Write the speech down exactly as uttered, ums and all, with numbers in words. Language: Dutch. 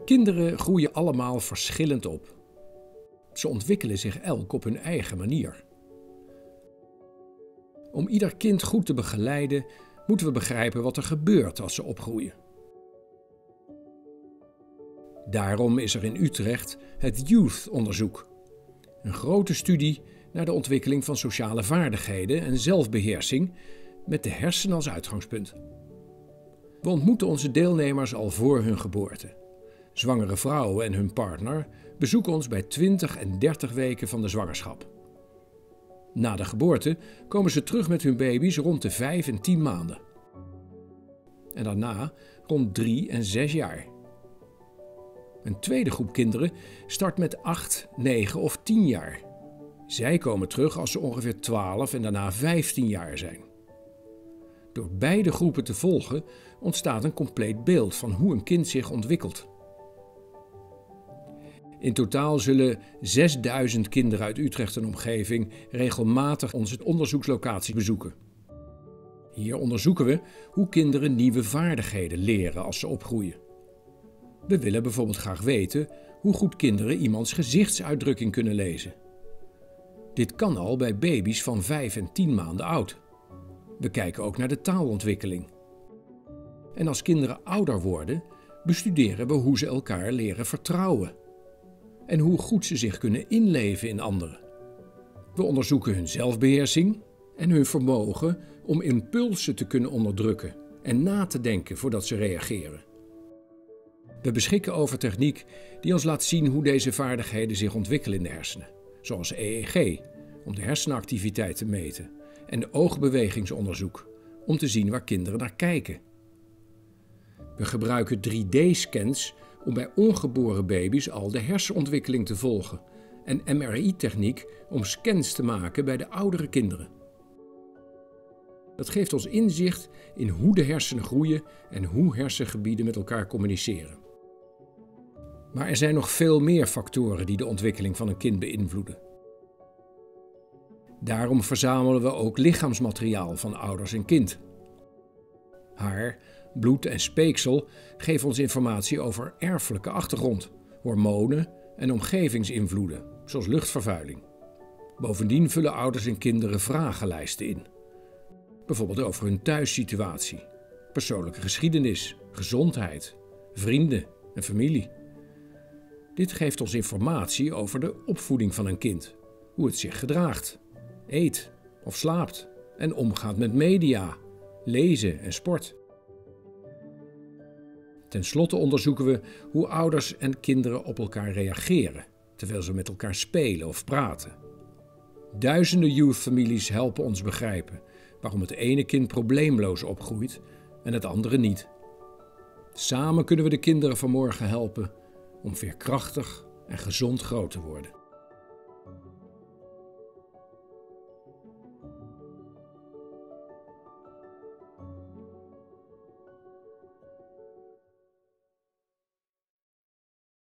Kinderen groeien allemaal verschillend op. Ze ontwikkelen zich elk op hun eigen manier. Om ieder kind goed te begeleiden, moeten we begrijpen wat er gebeurt als ze opgroeien. Daarom is er in Utrecht het Youth-onderzoek. Een grote studie naar de ontwikkeling van sociale vaardigheden en zelfbeheersing met de hersenen als uitgangspunt. We ontmoeten onze deelnemers al voor hun geboorte. Zwangere vrouwen en hun partner bezoeken ons bij twintig en dertig weken van de zwangerschap. Na de geboorte komen ze terug met hun baby's rond de vijf en tien maanden. En daarna rond drie en zes jaar. Een tweede groep kinderen start met acht, negen of tien jaar. Zij komen terug als ze ongeveer twaalf en daarna vijftien jaar zijn. Door beide groepen te volgen ontstaat een compleet beeld van hoe een kind zich ontwikkelt. In totaal zullen zesduizend kinderen uit Utrecht en omgeving regelmatig onze onderzoekslocatie bezoeken. Hier onderzoeken we hoe kinderen nieuwe vaardigheden leren als ze opgroeien. We willen bijvoorbeeld graag weten hoe goed kinderen iemands gezichtsuitdrukking kunnen lezen. Dit kan al bij baby's van vijf en tien maanden oud. We kijken ook naar de taalontwikkeling. En als kinderen ouder worden, bestuderen we hoe ze elkaar leren vertrouwen. En hoe goed ze zich kunnen inleven in anderen. We onderzoeken hun zelfbeheersing en hun vermogen om impulsen te kunnen onderdrukken en na te denken voordat ze reageren. We beschikken over techniek die ons laat zien hoe deze vaardigheden zich ontwikkelen in de hersenen, zoals E E G om de hersenactiviteit te meten en oogbewegingsonderzoek om te zien waar kinderen naar kijken. We gebruiken drie D-scans om bij ongeboren baby's al de hersenontwikkeling te volgen en M R I-techniek om scans te maken bij de oudere kinderen. Dat geeft ons inzicht in hoe de hersenen groeien en hoe hersengebieden met elkaar communiceren. Maar er zijn nog veel meer factoren die de ontwikkeling van een kind beïnvloeden. Daarom verzamelen we ook lichaamsmateriaal van ouders en kind. Haar, bloed en speeksel geven ons informatie over erfelijke achtergrond, hormonen en omgevingsinvloeden, zoals luchtvervuiling. Bovendien vullen ouders en kinderen vragenlijsten in. Bijvoorbeeld over hun thuissituatie, persoonlijke geschiedenis, gezondheid, vrienden en familie. Dit geeft ons informatie over de opvoeding van een kind, hoe het zich gedraagt, eet of slaapt en omgaat met media, lezen en sport. Ten slotte onderzoeken we hoe ouders en kinderen op elkaar reageren, terwijl ze met elkaar spelen of praten. Duizenden youth-families helpen ons begrijpen waarom het ene kind probleemloos opgroeit en het andere niet. Samen kunnen we de kinderen van morgen helpen om veerkrachtig en gezond groot te worden.